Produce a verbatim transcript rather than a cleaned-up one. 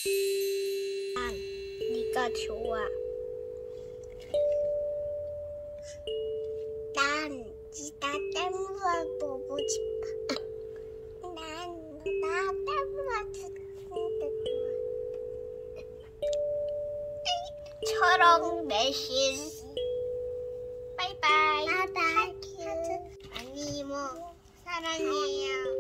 난 네가 좋아. 난 나 때문에 보고 싶어. 난 나 때문에 죽는데 초록매실. 바이바이. 바이바이. 아니 이모 사랑해요.